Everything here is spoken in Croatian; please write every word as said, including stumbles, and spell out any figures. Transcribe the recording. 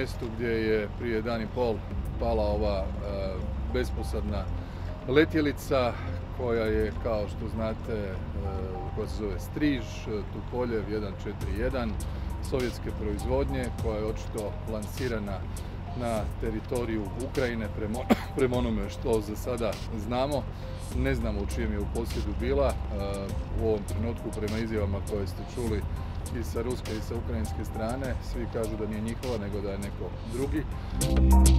mjestu gdje je prije dan i pol pala ova besposadna letjelica koja je, kao što znate, koja se zove Striž, Tupoljev jedan četiri jedan, sovjetske proizvodnje, koja je očito lansirana na teritoriju Ukrajine prema, prema onome što za sada znamo. Ne znamo u čijem je u posjedu bila. U ovom trenutku, prema izjavama koje ste čuli i sa ruske i sa ukrajinske strane, svi kažu da nije njihova, nego da je neko drugi.